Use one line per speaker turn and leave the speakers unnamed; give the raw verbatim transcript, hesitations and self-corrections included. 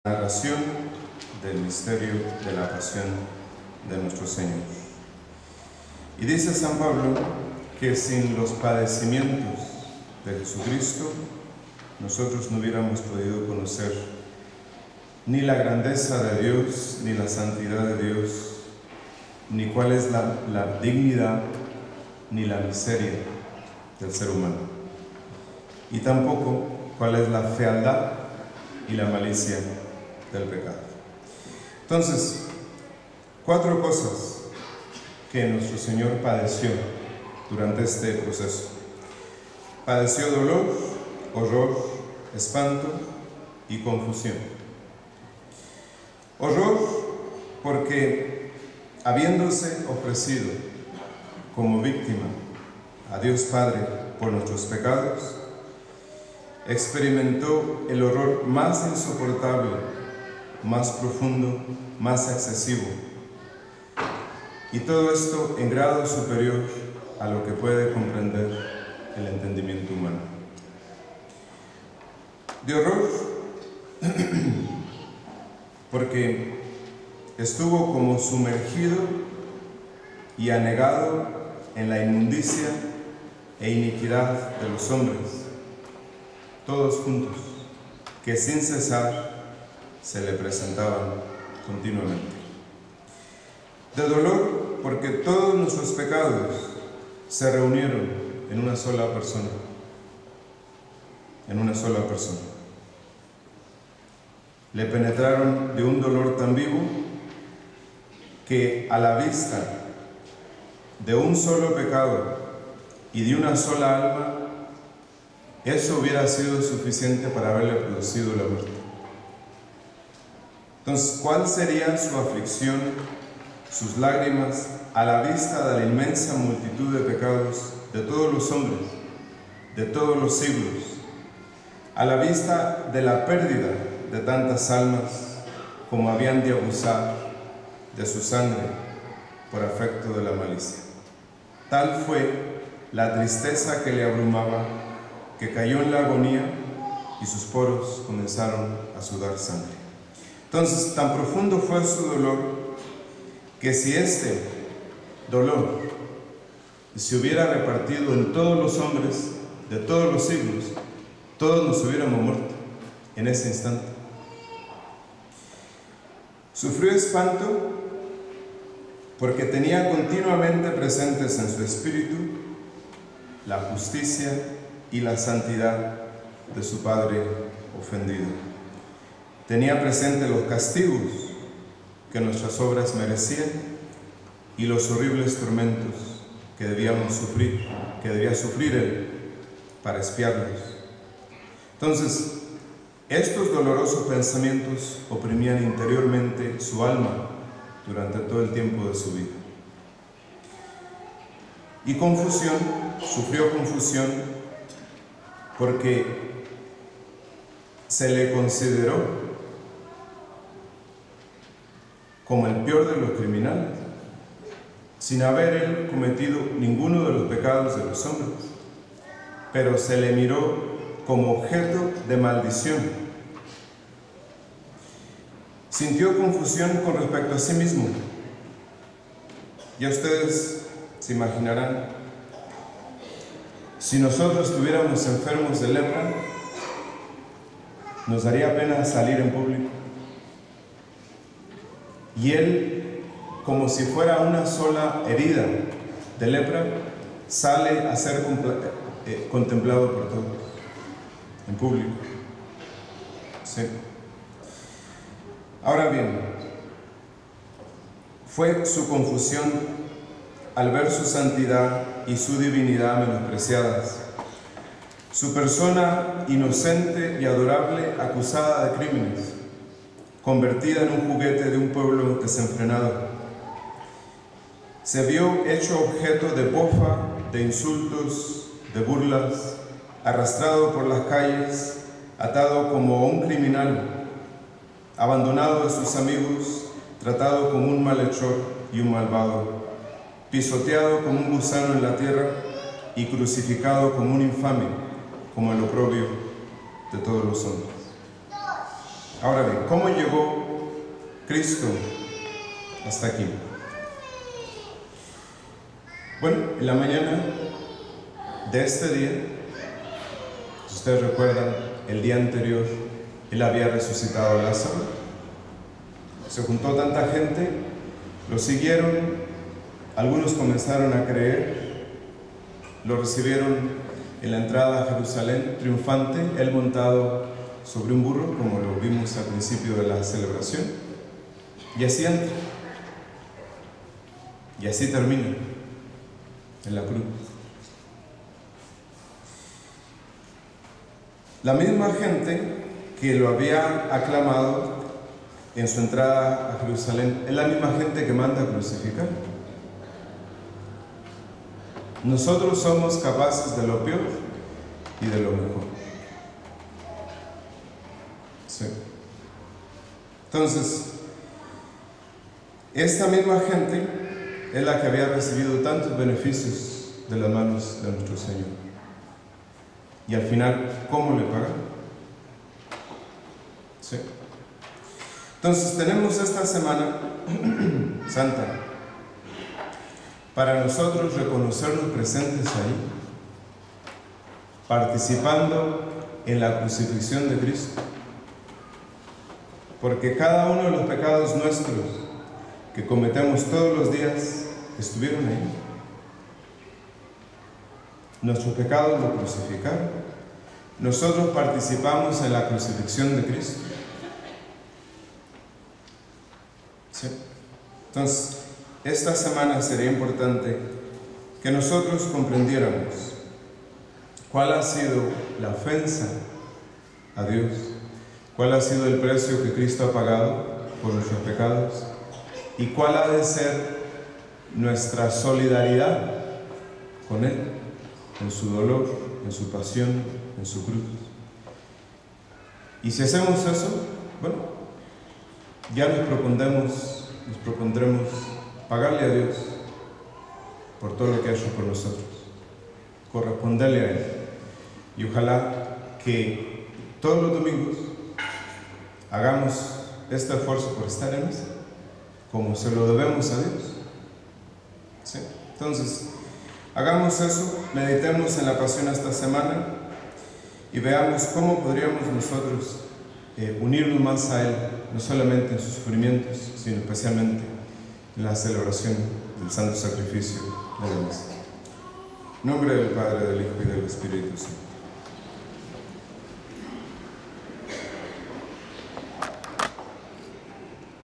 Narración del misterio de la pasión de nuestro Señor. Y dice San Pablo que sin los padecimientos de Jesucristo nosotros no hubiéramos podido conocer ni la grandeza de Dios, ni la santidad de Dios, ni cuál es la, la dignidad, ni la miseria del ser humano, y tampoco cuál es la fealdad y la malicia del pecado. Entonces, cuatro cosas que nuestro Señor padeció durante este proceso. Padeció dolor, horror, espanto y confusión. Horror porque, habiéndose ofrecido como víctima a Dios Padre por nuestros pecados, experimentó el horror más insoportable, más profundo, más excesivo, y todo esto en grado superior a lo que puede comprender el entendimiento humano. De horror porque estuvo como sumergido y anegado en la inmundicia e iniquidad de los hombres, todos juntos, que sin cesar se le presentaban continuamente. De dolor porque todos nuestros pecados se reunieron en una sola persona, en una sola persona. Le penetraron de un dolor tan vivo que a la vista de un solo pecado y de una sola alma, eso hubiera sido suficiente para haberle producido la muerte. Entonces, ¿cuál sería su aflicción, sus lágrimas, a la vista de la inmensa multitud de pecados de todos los hombres, de todos los siglos, a la vista de la pérdida de tantas almas como habían de abusar de su sangre por afecto de la malicia? Tal fue la tristeza que le abrumaba, que cayó en la agonía y sus poros comenzaron a sudar sangre. Entonces, tan profundo fue su dolor que si este dolor se hubiera repartido en todos los hombres de todos los siglos, todos nos hubiéramos muerto en ese instante. Sufrió espanto porque tenía continuamente presentes en su espíritu la justicia y la santidad de su Padre ofendido. Tenía presente los castigos que nuestras obras merecían y los horribles tormentos que debíamos sufrir, que debía sufrir Él para expiarlos. Entonces, estos dolorosos pensamientos oprimían interiormente su alma durante todo el tiempo de su vida. Y confusión, sufrió confusión porque se le consideró como el peor de los criminales, sin haber él cometido ninguno de los pecados de los hombres, pero se le miró como objeto de maldición. Sintió confusión con respecto a sí mismo. Ya ustedes se imaginarán, si nosotros estuviéramos enfermos de lepra, nos daría pena salir en público. Y él, como si fuera una sola herida de lepra, sale a ser eh, contemplado por todos, en público. Sí. Ahora bien, fue su confusión al ver su santidad y su divinidad menospreciadas, su persona inocente y adorable acusada de crímenes, convertida en un juguete de un pueblo desenfrenado. Se vio hecho objeto de bofa, de insultos, de burlas, arrastrado por las calles, atado como un criminal, abandonado de sus amigos, tratado como un malhechor y un malvado, pisoteado como un gusano en la tierra y crucificado como un infame, como el oprobio de todos los hombres. Ahora bien, ¿cómo llegó Cristo hasta aquí? Bueno, en la mañana de este día, si ustedes recuerdan, el día anterior, Él había resucitado a Lázaro. Se juntó tanta gente, lo siguieron, algunos comenzaron a creer, lo recibieron en la entrada a Jerusalén triunfante, Él montado sobre un burro, como lo vimos al principio de la celebración, y así entra, y así termina en la cruz. La misma gente que lo había aclamado en su entrada a Jerusalén es la misma gente que manda a crucificar. Nosotros somos capaces de lo peor y de lo mejor. Sí. Entonces, esta misma gente es la que había recibido tantos beneficios de las manos de nuestro Señor. Y al final, ¿cómo le pagan? Sí. Entonces, tenemos esta Semana Santa para nosotros reconocernos presentes ahí, participando en la crucifixión de Cristo. Porque cada uno de los pecados nuestros que cometemos todos los días estuvieron ahí. Nuestros pecados lo crucificaron. Nosotros participamos en la crucifixión de Cristo. ¿Sí? Entonces, esta semana sería importante que nosotros comprendiéramos cuál ha sido la ofensa a Dios, cuál ha sido el precio que Cristo ha pagado por nuestros pecados y cuál ha de ser nuestra solidaridad con Él, en su dolor, en su pasión, en su cruz. Y si hacemos eso, bueno, ya nos propondremos, nos propondremos pagarle a Dios por todo lo que ha hecho por nosotros, corresponderle a Él. Y ojalá que todos los domingos hagamos este esfuerzo por estar en misa, como se lo debemos a Dios. ¿Sí? Entonces, hagamos eso, meditemos en la pasión esta semana y veamos cómo podríamos nosotros eh, unirnos más a Él, no solamente en sus sufrimientos, sino especialmente en la celebración del santo sacrificio de la misa. En nombre del Padre, del Hijo y del Espíritu Santo.